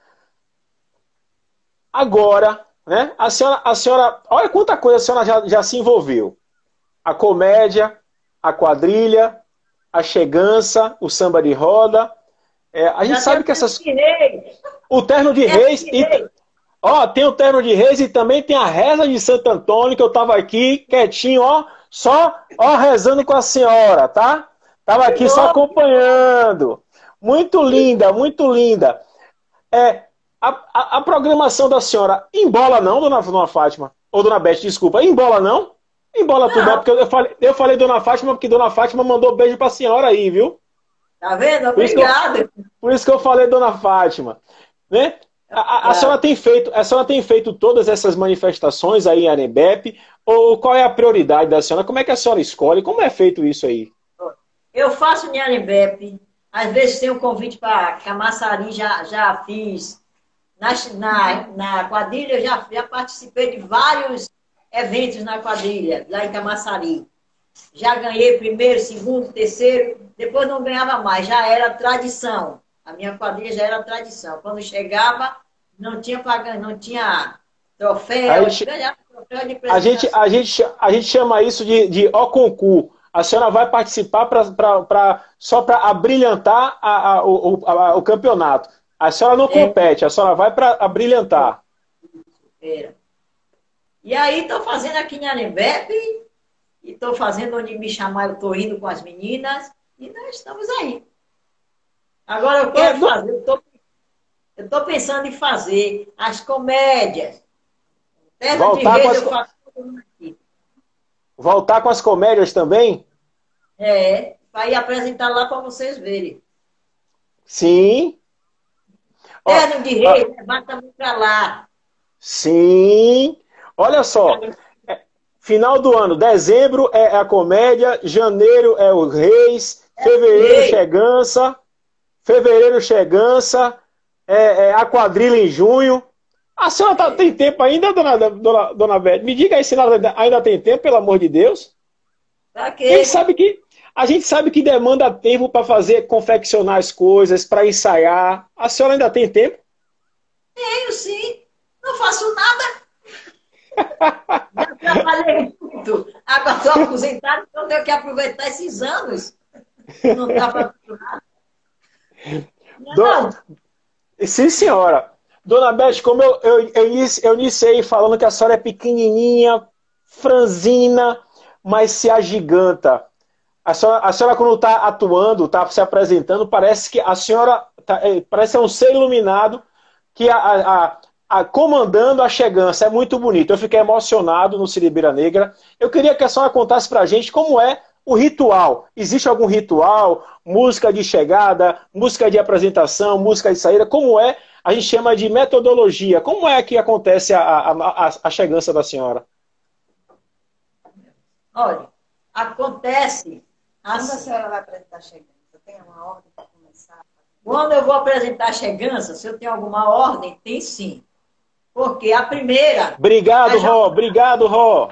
agora, né? A senhora, olha quanta coisa a senhora já se envolveu. A comédia, a quadrilha, a chegança, o samba de roda. A gente Já tem sabe o que tempo essas. de rei. O terno de Tempo reis. de rei. Ó, tem o terno de reis e também tem a reza de Santo Antônio, que eu tava aqui quietinho, ó, só, ó, rezando com a senhora, tá? Tava Que aqui só bom, que bom. acompanhando. Muito linda, muito linda. É, a programação da senhora embola não, dona Fátima? Ou dona Beth, desculpa, embola não? Embola tudo, é Não, porque eu falei dona Fátima, porque dona Fátima mandou beijo pra senhora aí, viu? tá vendo? Por isso que eu, Obrigada. por isso que eu falei dona Fátima, né? A senhora Obrigada. tem feito todas essas manifestações aí em Arembepe? Ou qual é a prioridade da senhora? Como é que a senhora escolhe? Como é feito isso aí? Eu faço em Arembepe. Às vezes tem um convite para Camaçari, já fiz. Na quadrilha, eu já participei de vários eventos na quadrilha, lá em Camaçari. Já ganhei primeiro, segundo, terceiro, depois não ganhava mais, já era tradição. A minha quadrilha já era tradição. Quando chegava, não tinha pagando, não tinha A troféu, gente, ganhava troféu de a gente, apresentação. a gente, a gente chama isso de ó concurso. A senhora vai participar só para abrilhantar o campeonato. A senhora não É, compete, a senhora vai para abrilhantar. era. E aí estou fazendo aqui em Arembepe, e estou fazendo onde me chamar, eu estou indo com as meninas, e nós estamos aí. Agora eu É, quero fazer, eu estou pensando em fazer as comédias. Terno de voltar com Reis as, eu faço todo mundo aqui. voltar com as comédias também? Para ir apresentar lá para vocês verem. Sim. Ó, Terno de ó, Reis, leva também para lá. sim. Olha só. é, Final do ano, dezembro é a comédia, janeiro é o Reis, Reis, fevereiro chegança, a quadrilha em junho. A senhora tem tempo ainda, dona Beth? Me diga aí se ela ainda tem tempo, pelo amor de Deus. para A gente quê? sabe que, a gente sabe que demanda tempo para fazer, confeccionar as coisas, para ensaiar. A senhora ainda tem tempo? Tenho sim. Não faço nada. Já trabalhei muito. Agora estou aposentado, então tenho que aproveitar esses anos. Não está fazendo nada. Não, é Do- não. Sim, senhora. Dona Beth, como eu iniciei falando que a senhora é pequenininha, franzina, mas se agiganta. A senhora quando está atuando, está se apresentando, parece que a senhora parece ser um ser iluminado que comandando a chegança. É muito bonito. Eu fiquei emocionado no Siribeira Negra. Eu queria que a senhora contasse para a gente como é o ritual. Existe algum ritual? Música de chegada, música de apresentação, música de saída? Como é? A gente chama de metodologia. Como é que acontece a chegança da senhora? Olha, acontece Quando a assim. senhora vai apresentar chegando? Você tem uma ordem para começar? Quando eu vou apresentar a chegança, se eu tenho alguma ordem, tem sim. Porque a primeira, Obrigado, a Ró. Obrigado, Ró.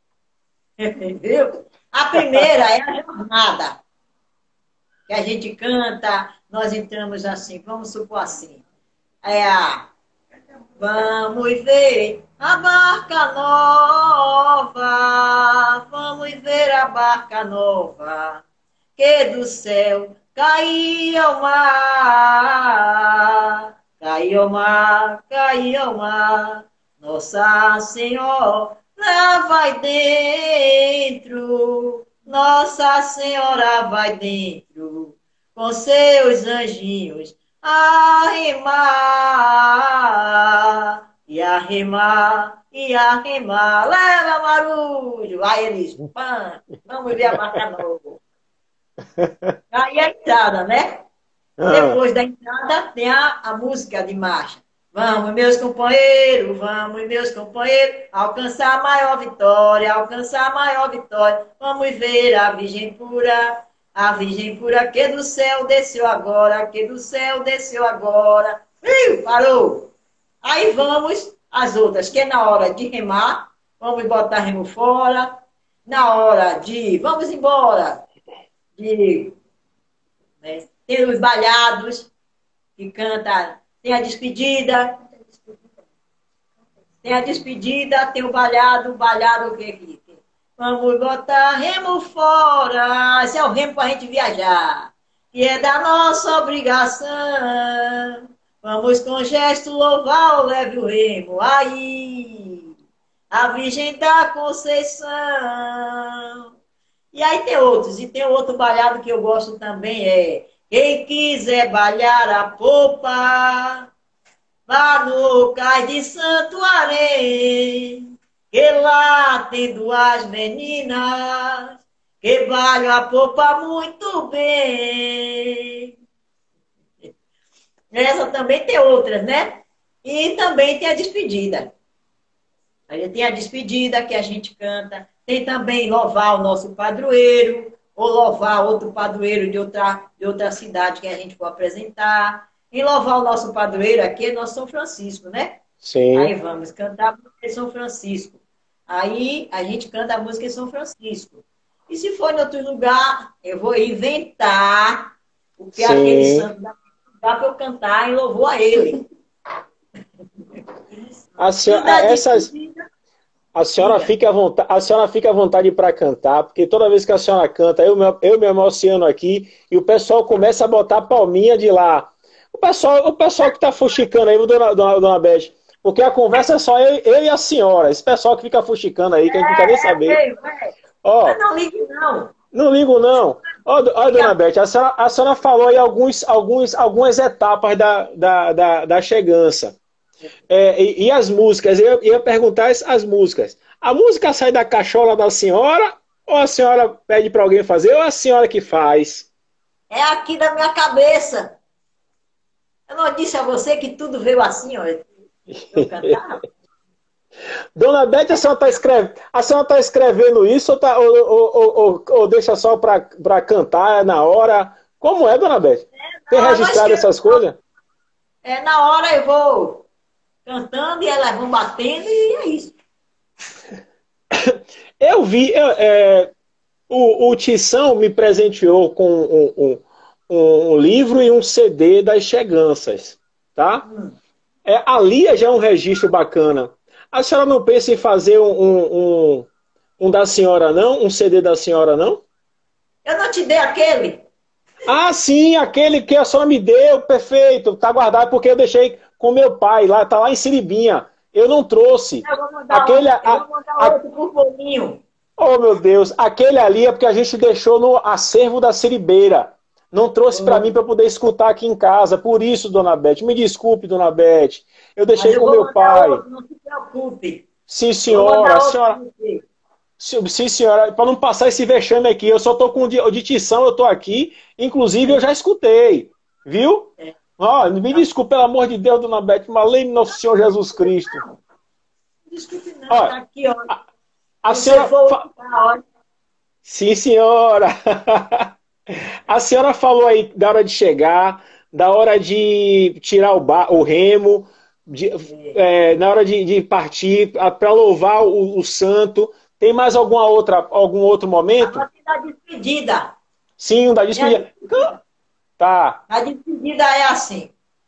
viu? A primeira é a jornada, que a gente canta, nós entramos assim, vamos supor assim. É a vamos ver a barca nova, vamos ver a barca nova, que do céu caiu ao mar, caiu ao mar, caiu ao mar, Nossa Senhora vai dentro, Nossa Senhora vai dentro, com seus anjinhos a remar, e a remar, leva Marulho, vai eles, pã, vamos ver a barca nova. Aí a entrada, né? Ah, Depois da entrada tem a música de marcha. vamos, meus companheiros, alcançar a maior vitória, alcançar a maior vitória. Vamos ver a Virgem pura que do céu desceu agora, que do céu desceu agora. Parou! Aí vamos as outras, que é na hora de remar, vamos botar remo fora, na hora de vamos embora, de né, ter os balhados, que canta, tem a despedida, tem o balhado o que aqui? Vamos botar remo fora, esse é o remo para a gente viajar, que é da nossa obrigação. Vamos com gesto louvar o leve o remo, aí, a Virgem da Conceição. E aí tem outros, e tem outro balhado que eu gosto também, é quem quiser balhar a popa, vá no cais de Santuarém, que lá tem duas meninas que balham a popa muito bem. Essa também tem outras, né? E também tem a despedida. Aí tem a despedida que a gente canta. Tem também louvar o nosso padroeiro, ou louvar outro padroeiro de outra cidade que a gente for apresentar. E louvar o nosso padroeiro aqui é nosso São Francisco, né? Sim. Aí vamos cantar a música de São Francisco. Aí a gente canta a música de São Francisco. E se for em outro lugar, eu vou inventar o que aquele santo dá para eu cantar em louvor a ele. A senhora fica à vontade para cantar, porque toda vez que a senhora canta, eu me emociono aqui e o pessoal começa a botar palminha de lá. O pessoal que está fuxicando aí, dona Beth, porque a conversa é só eu e a senhora. Esse pessoal que fica fuxicando aí, que a gente não quer nem saber. Ó, não ligue, não. Não ligo, não. Ó, dona Beth, a senhora falou aí algumas etapas da chegança. E as músicas, eu ia perguntar as músicas. A música sai da cachola da senhora, ou a senhora pede para alguém fazer, ou a senhora que faz? É aqui da minha cabeça. Eu não disse a você que tudo veio assim, ó. Eu cantava. Dona Beth, a senhora está escrevendo isso ou deixa só para cantar na hora? Como é, dona Beth? Tem registrado essas coisas? Na hora eu vou cantando e elas vão batendo e é isso. Eu vi, o Tição me presenteou com um livro e um CD das cheganças, tá? A Lia já é um registro bacana. A senhora não pensa em fazer um da senhora, não? Um CD da senhora, não? Eu não te dei aquele? Ah, sim, aquele que a senhora me deu, perfeito. Tá guardado porque eu deixei com meu pai, tá lá em Siribinha. Eu não trouxe. Eu vou mandar outro por bolinho. Oh, meu Deus, aquele ali é porque a gente deixou no acervo da Siribeira. Não trouxe para mim para poder escutar aqui em casa. Por isso, dona Beth, me desculpe, dona Beth. Eu deixei com meu pai. Outro, não se preocupe. Sim, senhora. Sim, senhora. Para não passar esse vexame aqui, eu só tô com o de Tição, eu tô aqui. Inclusive, eu já escutei. Viu? Me desculpe, pelo amor de Deus, dona Beth, mas lembre nosso Senhor Jesus Cristo. Não desculpe não, tá aqui, ó. A senhora... Sim, senhora. A senhora falou aí da hora de chegar, da hora de tirar o remo, na hora de partir, para louvar o santo. Tem mais algum outro momento? A despedida. Sim, o da despedida. Tá. A despedida é assim.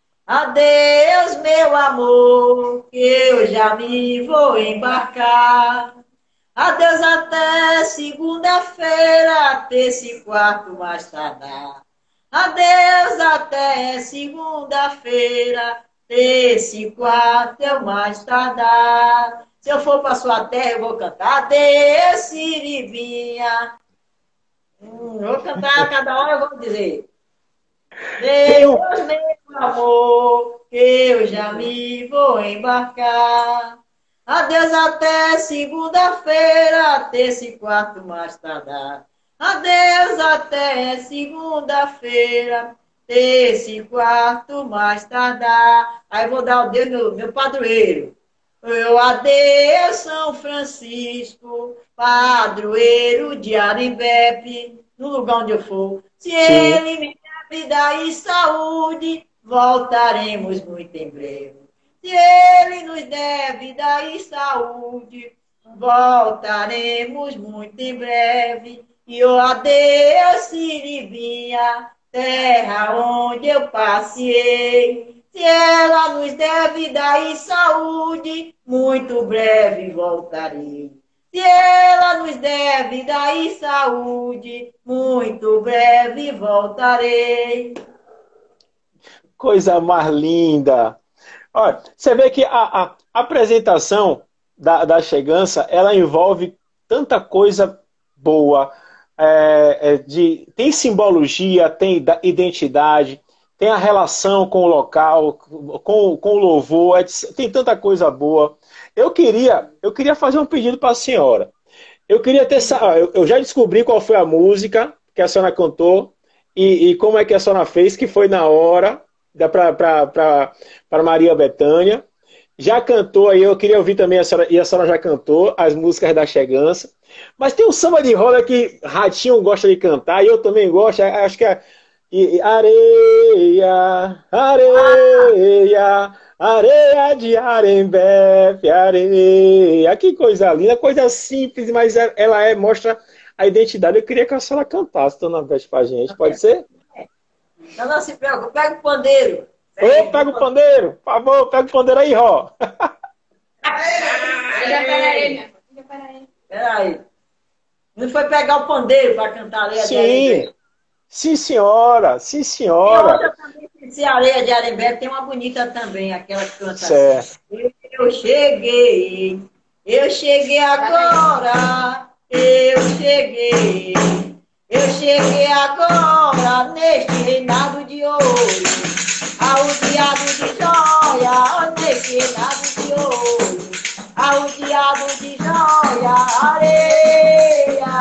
Adeus, meu amor, que eu já me vou embarcar. Adeus até segunda-feira, terça e quarto mais tardar. Adeus até segunda-feira, terça e quarto eu mais tardar. Se eu for para sua terra, eu vou cantar Adeus, Siribinha. Vou cantar, cada hora eu vou dizer. Deus, meu amor, que eu já me vou embarcar. Adeus até segunda-feira, terça e quarto mais tardar. Adeus até segunda-feira, desse quarto mais tardar. Aí vou dar o dedo meu padroeiro. Eu adeus São Francisco, padroeiro de Arembepe, no lugar onde eu for. Se Sim. ele me der vida e saúde, voltaremos muito em breve. Se ele nos der vida e saúde, voltaremos muito em breve. E eu adeus Siribinha, terra onde eu passei. Se ela nos der vida e saúde, muito breve voltarei. Se ela nos der vida e saúde, muito breve voltarei. Coisa mais linda. Olha, você vê que a apresentação da Chegança, ela envolve tanta coisa boa, tem simbologia, tem identidade, tem a relação com o local, com o louvor, tem tanta coisa boa. Eu queria fazer um pedido para a senhora. Eu queria ter, eu já descobri qual foi a música que a senhora cantou e como é que a senhora fez, que foi na hora para Maria Bethânia. Já cantou aí, eu queria ouvir também a senhora, e a senhora já cantou as músicas da Chegança. Mas tem um samba de roda que Ratinho gosta de cantar, e eu também gosto, acho que é areia, areia, areia de Arembepe, areia. Que coisa linda, coisa simples, mas ela mostra a identidade. Eu queria que a senhora cantasse, dona Beth, pra gente, pode ser? Não, não se preocupe, pega o pandeiro. Ô, pega o pandeiro, por favor, pega o pandeiro aí, Ró. Peraí. Não foi pegar o pandeiro para cantar a areia de Sim, Arembepe? sim, senhora, sim, Tem senhora. outra também, se areia de Arembepe, tem uma bonita também, aquela que canta assim. Certo. Eu cheguei agora, eu cheguei agora neste reinado de ouro, arrodeado de joia, neste reinado de ouro, arrodeado de joia, areia,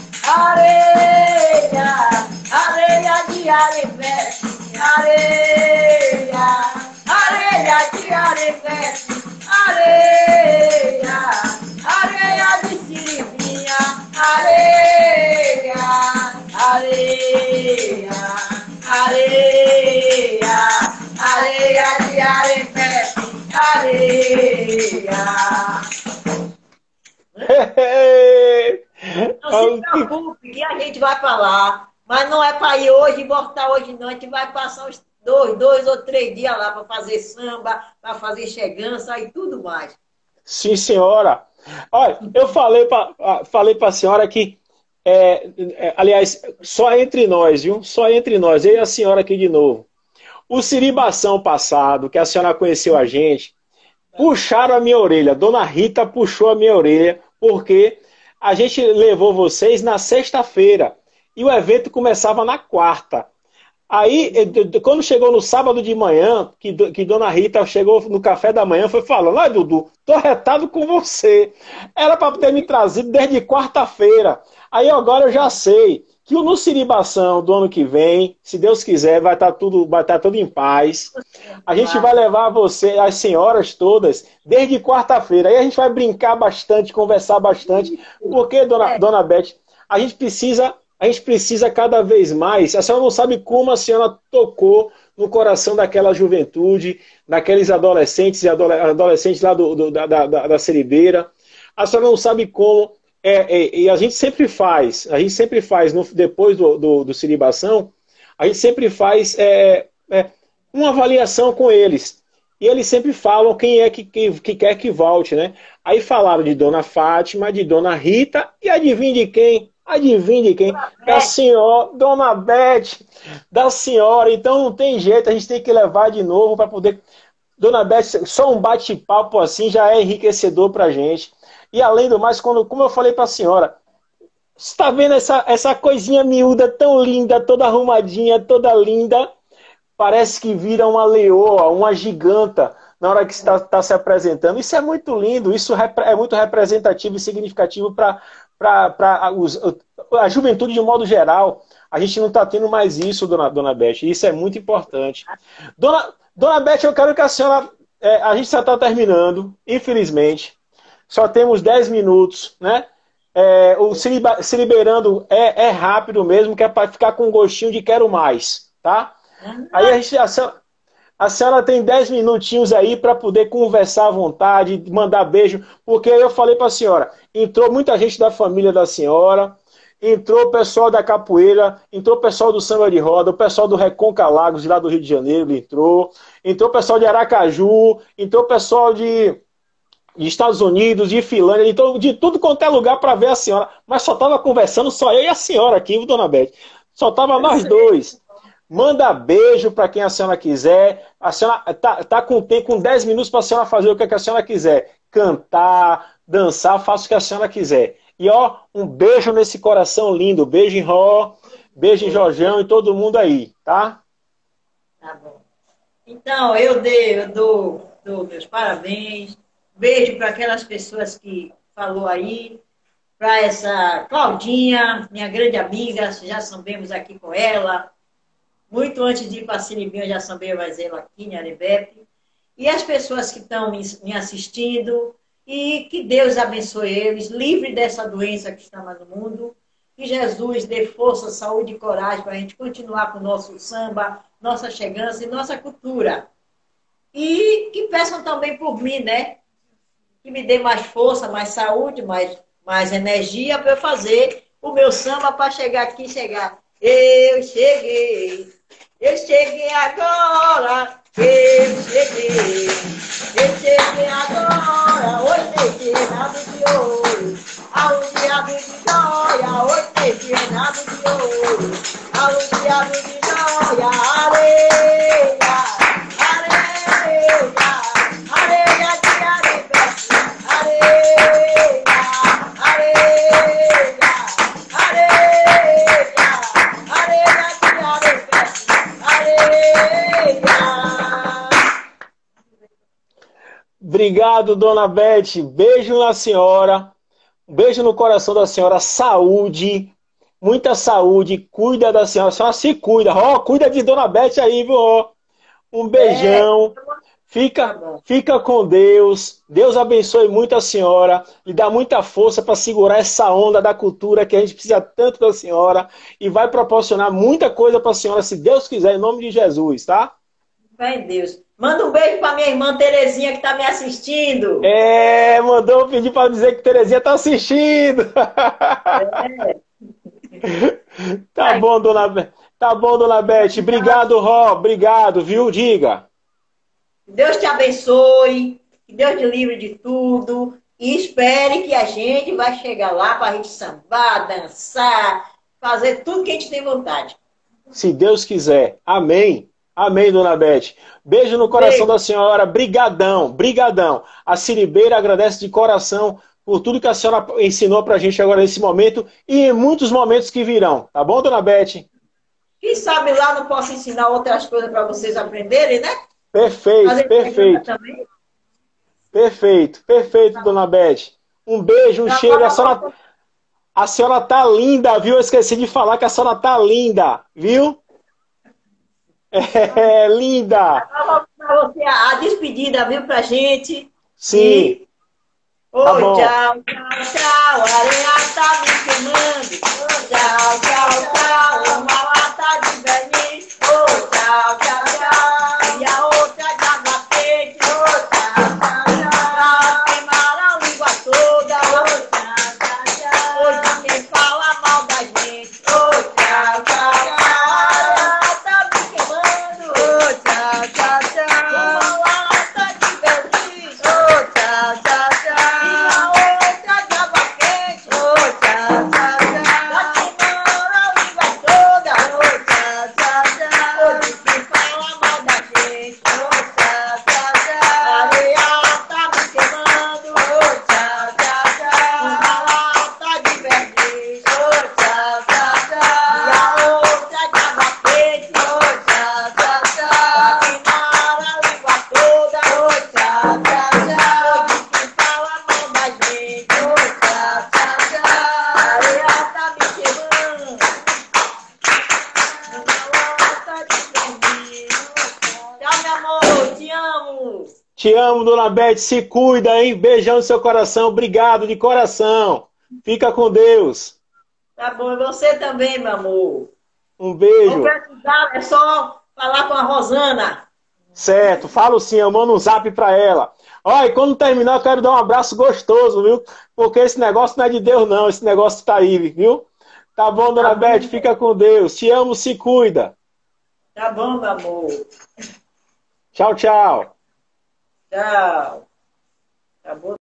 areia, areia de Arembepe, areia, areia de Arembepe, areia, areia de Siribinha, areia, areia, areia, areia de Arembepe, areia. Não se preocupe que a gente vai para lá, mas não é para ir hoje e voltar hoje não, a gente vai passar uns dois ou 3 dias lá para fazer samba, para fazer chegança e tudo mais. Sim, senhora. Olha, eu falei para a senhora que, aliás, só entre nós, viu? Só entre nós, eu e a senhora aqui de novo. O Siribação passado, que a senhora conheceu a gente, puxaram a minha orelha. Dona Rita puxou a minha orelha, porque a gente levou vocês na sexta-feira e o evento começava na quarta. Aí, quando chegou no sábado de manhã, que Dona Rita chegou no café da manhã, foi falando: "Ai, Dudu, tô retado com você. Era para ter me trazido desde quarta-feira." Aí agora eu já sei que no Siribação do ano que vem, se Deus quiser, vai estar tudo em paz. A gente vai levar você, as senhoras todas, desde quarta-feira. Aí a gente vai brincar bastante, conversar bastante, porque, dona Beth, a gente precisa cada vez mais. A senhora não sabe como a senhora tocou no coração daquela juventude, daqueles adolescentes e adolescentes lá da Seribeira. A senhora não sabe como. E a gente sempre faz depois do Siribação, a gente sempre faz uma avaliação com eles. E eles sempre falam quem é que quer que volte, né? Aí falaram de Dona Fátima, de Dona Rita, e adivinha de quem? Adivinha de quem? Da senhora, Dona Beth, da senhora. Então não tem jeito, a gente tem que levar de novo para poder... Dona Beth, só um bate-papo assim já é enriquecedor para a gente. E além do mais, como eu falei para a senhora, você está vendo essa coisinha miúda tão linda, toda arrumadinha, toda linda? Parece que vira uma leoa, uma giganta na hora que está se apresentando. Isso é muito lindo, isso é muito representativo e significativo para a juventude de modo geral. A gente não está tendo mais isso, dona Beth. Isso é muito importante. Dona Beth, eu quero que a senhora... a gente já está terminando, infelizmente. Só temos 10 minutos, né? Se liberando é rápido mesmo, que é para ficar com gostinho de quero mais, tá? Aí a senhora tem 10 minutinhos aí para poder conversar à vontade, mandar beijo, porque eu falei para a senhora, entrou muita gente da família da senhora, entrou o pessoal da capoeira, entrou o pessoal do samba de roda, o pessoal do Reconca Lagos, de lá do Rio de Janeiro, entrou o pessoal de Aracaju, entrou o pessoal de Estados Unidos, de Finlândia, de tudo quanto é lugar para ver a senhora. Mas só estava conversando só eu e a senhora aqui, viu, dona Beth? Só tava nós dois. Manda beijo para quem a senhora quiser. A senhora tá com 10 minutos para a senhora fazer o que a senhora quiser. Cantar, dançar, faça o que a senhora quiser. E ó, um beijo nesse coração lindo. Beijo em Ró, beijo em Jorjão e todo mundo aí, tá? Tá bom. Então, eu dou meus parabéns. Beijo para aquelas pessoas que falou aí. Para essa Claudinha, minha grande amiga, já sambemos aqui com ela. Muito antes de ir para Siribinha, eu já sambei mais ela aqui em Arebepe. E as pessoas que estão me assistindo, e que Deus abençoe eles, livre dessa doença que está no mundo. Que Jesus dê força, saúde e coragem para a gente continuar com o nosso samba, nossa chegança e nossa cultura. E que peçam também por mim, né? Que me dê mais força, mais saúde, mais energia para eu fazer o meu samba para chegar aqui e chegar. Eu cheguei agora, eu cheguei agora, hoje tem nada de ouro, aludiado de joia, hoje tem nada de ouro, aludiado de joia, areia, areia, areia de areia, areia, areia, areia. Obrigado, dona Beth. Beijo na senhora. Um beijo no coração da senhora. Saúde. Muita saúde. Cuida da senhora. A senhora se cuida. Ó, cuida de dona Beth aí, viu? Ó. Um beijão. Fica com Deus. Deus abençoe muito a senhora. E dá muita força para segurar essa onda da cultura que a gente precisa tanto da senhora. E vai proporcionar muita coisa para a senhora, se Deus quiser, em nome de Jesus, tá? Vai Deus. Manda um beijo para minha irmã Terezinha que está me assistindo. Mandou pedir para dizer que Terezinha está assistindo. Tá bom, dona Beth. Obrigado, Ró. Obrigado, viu? Diga. Deus te abençoe, que Deus te livre de tudo e espere que a gente vai chegar lá para a gente sambar, dançar, fazer tudo que a gente tem vontade. Se Deus quiser. Amém. Amém, dona Beth. Beijo no coração da senhora. Brigadão, brigadão. A Siribeira agradece de coração por tudo que a senhora ensinou pra gente agora nesse momento e em muitos momentos que virão. Tá bom, dona Beth? Quem sabe lá não posso ensinar outras coisas para vocês aprenderem, né? Perfeito, perfeito. Perfeito, perfeito, dona Beth. Um beijo, um cheiro. A senhora tá linda, viu? Eu esqueci de falar que a senhora tá linda, viu? Linda. Pra você a despedida, viu, pra gente. Sim. Oi, tá tchau, tchau, tchau. A areia tá me queimando. Tchau, tchau, tchau. Uma lata de verniz. Tchau, tchau, tchau. E a outra de água quente. Tchau, tchau, tchau. Queimaram a língua toda. Tchau, tchau, tchau. Hoje quem fala mal da gente. Tchau, tchau, tchau. Tá me queimando. Tchau, tchau, tchau. Uma lata de verniz. Tchau, tchau, tchau. E a outra de água quente. Tchau, tchau, tchau. Te amo, dona Beth. Se cuida, hein? Beijão no seu coração. Obrigado de coração. Fica com Deus. Tá bom, e você também, meu amor. Um beijo. Qualquer precisar, é só falar com a Rosana. Certo, falo sim, eu mando um zap pra ela. Olha, e quando terminar, eu quero dar um abraço gostoso, viu? Porque esse negócio não é de Deus, não. Esse negócio tá aí, viu? Tá bom, Tá dona bom, Beth, fica com Deus. Te amo, se cuida. tá bom, meu amor. Tchau, tchau. Tchau. Acabou.